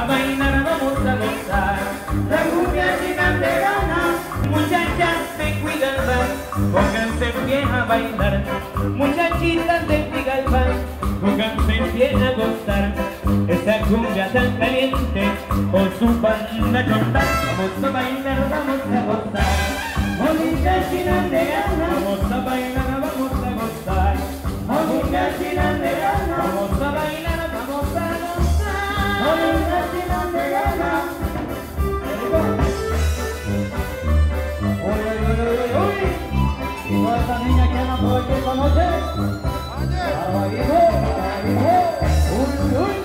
a bailar, vamos a gozar. La cumbia china te gana, muchachas de Cuigalba, pónganse bien a bailar. Muchachitas de Cuigalba, pónganse bien a gozar. Esa cumbia tan caliente, con su banda chonta, vamos a bailar, vamos a gozar. Bonita china te gana, vamos a bailar, vamos a gozar. Bonita china te gana, vamos a bailar, vamos a gozar. Bonita china te gana. Uy, uy, uy, uy, uy. Y todas estas niñas que andan por aquí esta noche. Abajo, abajo. Uy, uy, uy.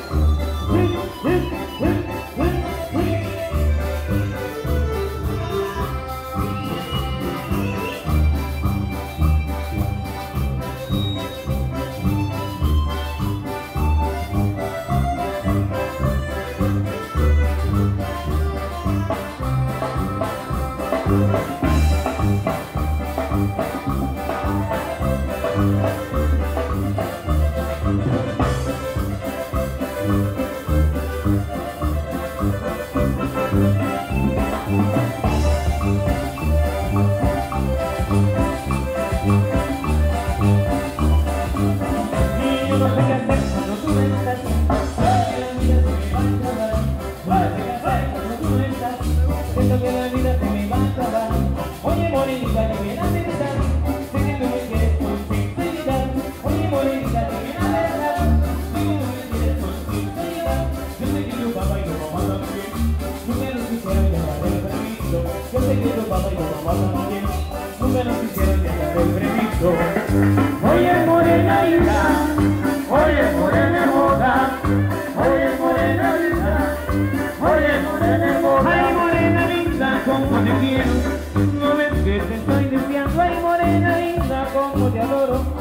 Oye, morenita, que viene a pensar, sé que tú me quieres por sinceridad. Oye, morenita, que viene a pensar, sé que tú me quieres por sinceridad. Yo sé que tu papá y tu mamá también, tú me lo quisieron dejar el permiso. Yo sé que tu papá y tu mamá también, tú me lo quisieron dejar el permiso. Oye, morenita, oye, morena moda, oye, morena linda, oye, morena moda. Ay, morena linda, como te quiero. No ves que te estoy deseando, ay morena linda, como te adoro.